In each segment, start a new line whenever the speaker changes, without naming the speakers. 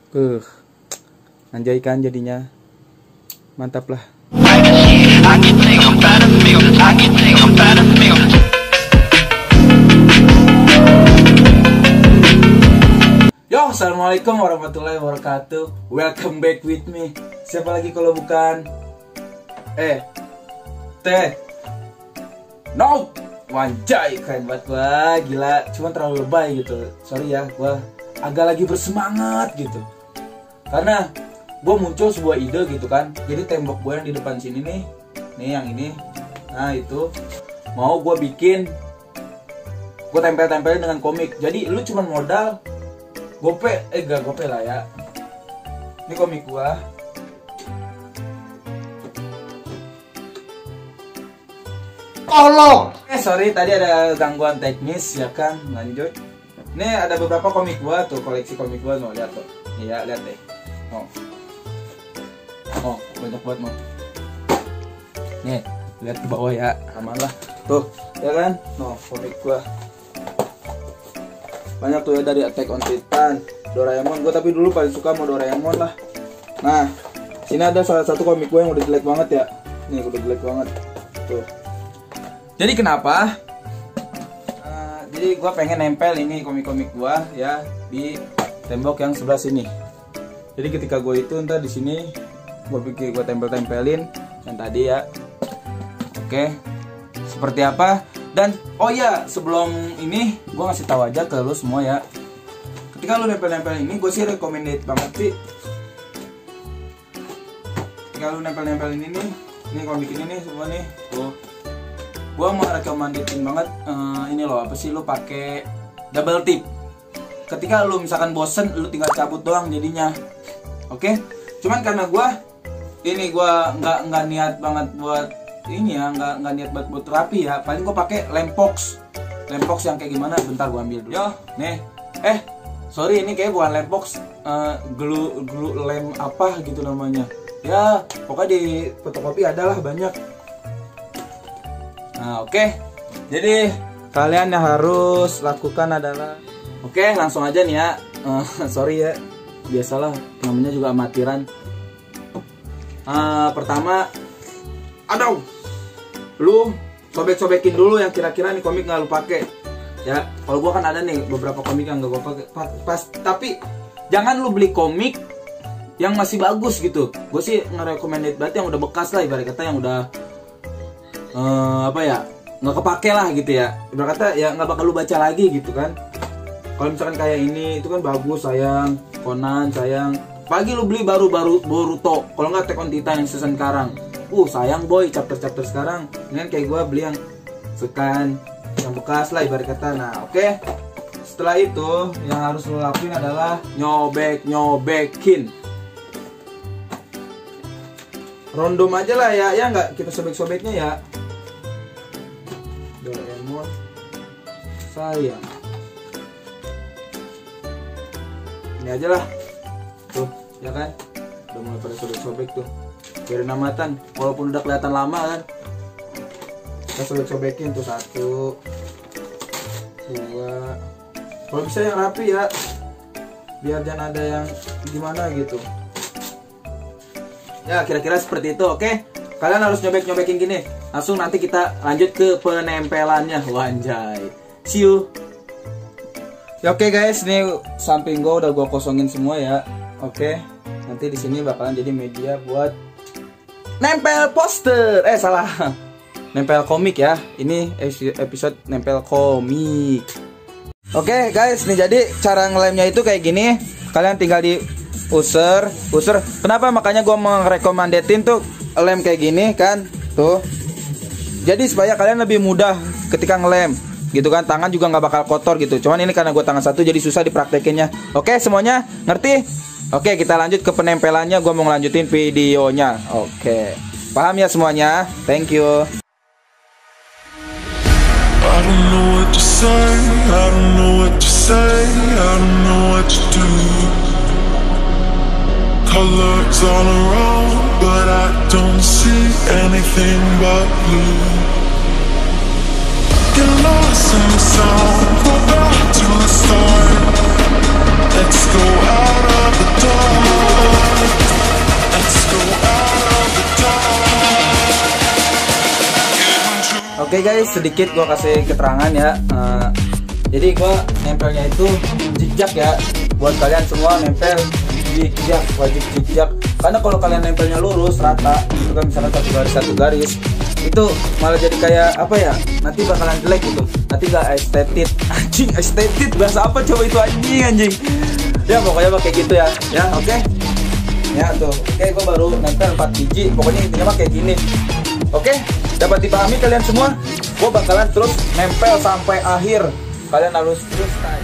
Anjay kan jadinya. Mantap lah. Yo, assalamualaikum warahmatullahi wabarakatuh. Welcome back with me. Siapa lagi kalau bukan No, wanjay, keren banget gua, gila. Cuman terlalu lebay gitu. Sorry ya, gua agak lagi bersemangat gitu. Karena gua muncul sebuah ide gitu kan. Jadi tembok gua yang di depan sini nih yang ini. Nah, itu mau gua bikin, gua tempel-tempelin dengan komik. Jadi lu cuman modal gak gope lah ya. Ini komik gua.
Tolong.
Sorry tadi ada gangguan teknis ya kan. Lanjut. Ini ada beberapa komik gua tuh, koleksi komik gua, mau lihat tuh. Iya, lihat deh. Oh, banyak banget mau. Nih, lihat ke bawah ya. Aman lah. Tuh, ya kan? Komik gua. Banyak tuh ya, dari Attack on Titan, Doraemon. Gue tapi dulu paling suka sama Doraemon lah. Nah, sini ada salah satu komik gue yang udah jelek banget ya. Nih, udah jelek banget. Tuh. Jadi kenapa? Jadi gue pengen nempel ini komik-komik gue ya di tembok yang sebelah sini. Jadi ketika gue itu ntar di sini gue pikir gue tempel-tempelin yang tadi ya. Oke, seperti apa? Dan oh ya, sebelum ini gue ngasih tahu aja ke lu semua ya. Ketika lu nempel-nempel ini, gue sih recommended banget sih. Ketika lu nempel-nempel ini nih, ini komik ini nih semua nih, tuh. Gue mau recommendedin banget ini loh, apa sih, lu pakai double tip. Ketika lu misalkan bosen, lu tinggal cabut doang jadinya. Oke? Cuman karena gue nggak niat banget buat ini ya, nggak niat buat rapi ya. Paling gue pakai lem box yang kayak gimana, bentar gue ambil dulu. Yo, nih, sorry, ini kayak bukan lem box, glue lem apa gitu namanya ya, pokoknya di fotokopi adalah banyak. Nah, oke. Jadi kalian yang harus lakukan adalah, langsung aja nih ya. Sorry ya, biasalah namanya juga amatiran. Pertama, lu sobek-sobekin dulu yang kira-kira nih komik nggak lu pakai ya. Kalau gua kan ada nih beberapa komik yang nggak gua pakai pas, tapi jangan lu beli komik yang masih bagus gitu. Gue sih nge-recommended banget yang udah bekas lah, ibarat kata yang udah nggak kepake lah gitu ya, ibarat kata ya nggak bakal lu baca lagi gitu kan. Kalau misalkan kayak ini, itu kan bagus, sayang. Conan sayang, pagi lu beli baru Boruto, kalau nggak Attack on Titan yang season sekarang. Sayang boy, chapter sekarang. Ini kayak gue beli yang sekan, yang bekas lah ibarat kata. Nah, oke. Setelah itu yang harus lo lakuin adalah nyobekin. Random aja lah ya, nggak kita sobek-sobeknya ya. Doraemon sayang. Ini aja lah. Tuh, ya kan? Udah mulai pada sobek-sobek tuh. Biar namatan, walaupun udah kelihatan lama kan. Kita sobek-sobekin tuh, 1, 2. Kalau bisa yang rapi ya, biar jangan ada yang gimana gitu. Ya, kira-kira seperti itu, oke? Kalian harus nyobek-nyobekin gini. Langsung nanti kita lanjut ke penempelannya. Wanjay. See you. Ya, oke guys, ini samping gua udah gua kosongin semua ya. Oke. Nanti di sini bakalan jadi media buat nempel poster. Salah. Nempel komik ya. Ini episode nempel komik. Oke guys, nih jadi cara ngelemnya itu kayak gini. Kalian tinggal di user. Kenapa makanya gue merekomendetin tuh lem kayak gini kan. Tuh. Jadi supaya kalian lebih mudah ketika ngelem gitu kan. Tangan juga nggak bakal kotor gitu. Cuman ini karena gue tangan satu jadi susah dipraktekinnya. Oke, semuanya ngerti? Oke, kita lanjut ke penempelannya. Gue mau ngelanjutin videonya. Oke, paham ya semuanya? Thank you.
I don't know what to say, I don't know what to say, I don't know what to do. Colors all around, but I don't see anything but blue. Get lost in the sound, go back to the start. Let's go out of the dark.
Oke guys, sedikit gua kasih keterangan ya. Jadi gua nempelnya itu zigzag ya. Buat kalian semua nempel zigzag, wajib zigzag. Karena kalau kalian nempelnya lurus rata, itu kan misalnya satu garis, itu malah jadi kayak apa ya? Nanti bakalan jelek gitu. Nanti gak estetik. Anjing, estetik bahasa apa coba itu anjing. Ya pokoknya pakai gitu ya. Ya, oke. Ya tuh. Oke, gua baru nempel 4 biji. Pokoknya intinya mah kayak gini. Oke, dapat dipahami kalian semua? Gua bakalan terus nempel sampai akhir. Kalian harus terus stay.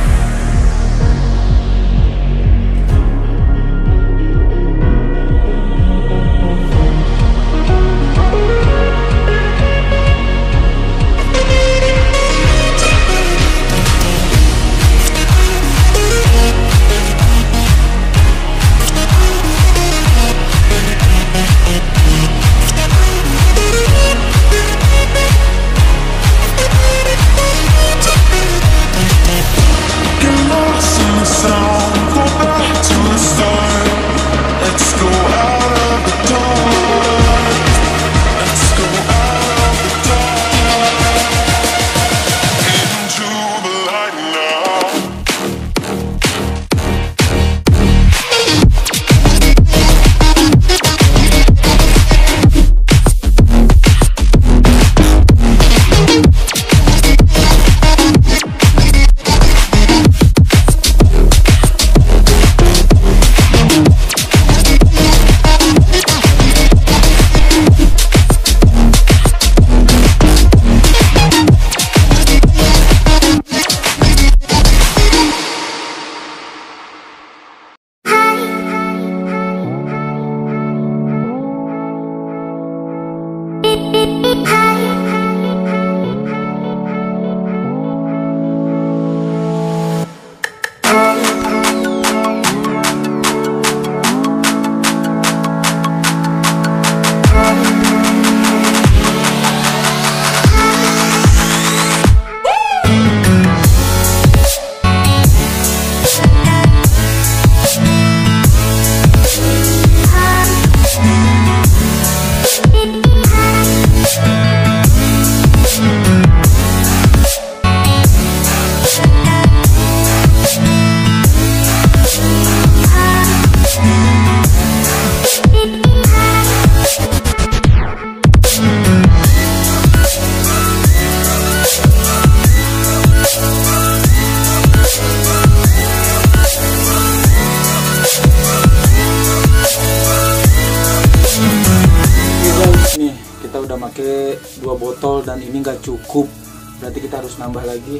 Udah pakai 2 botol dan ini nggak cukup, berarti kita harus nambah lagi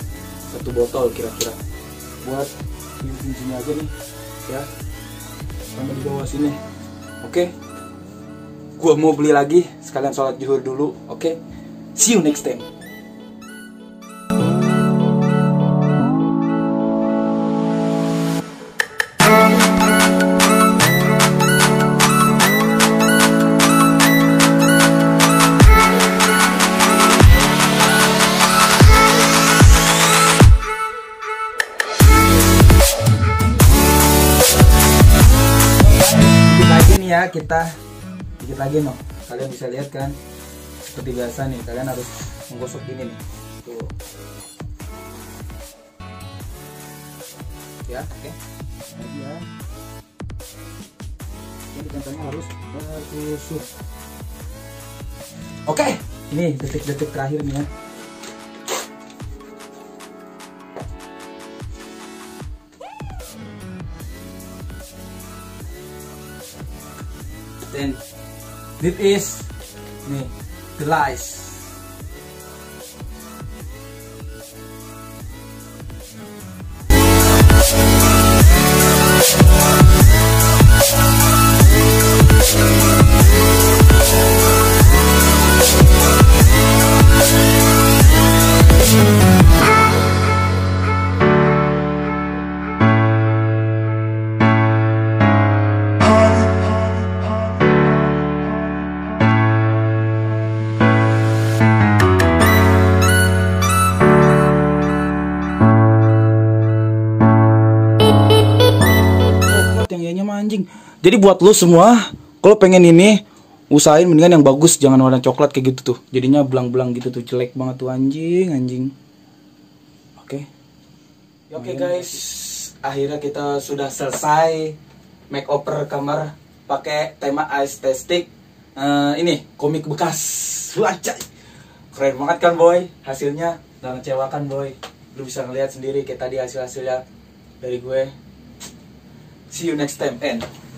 1 botol kira-kira buat di sini aja nih ya, sama di bawah sini. Oke, gua mau beli lagi sekalian sholat zuhur dulu. Oke, see you next time. Ya, kita dikit lagi no, kalian bisa lihat kan seperti biasa nih, kalian harus menggosok gini nih tuh ya. Oke, lagi ya, jadi contohnya harus bertusuk. Oke, ini detik-detik terakhir nih ya. Then this is nih the lice. Anjing. Jadi buat lu semua, kalau pengen ini usahain mendingan yang bagus, jangan warna coklat kayak gitu tuh. Jadinya belang-belang gitu tuh, jelek banget tuh, anjing. Oke guys, akhirnya kita sudah selesai makeover kamar pakai tema estetik. Ini komik bekas. Wajah, keren banget kan boy, hasilnya nggak ngecewakan boy. Lu bisa ngeliat sendiri kayak tadi hasilnya dari gue. See you next time and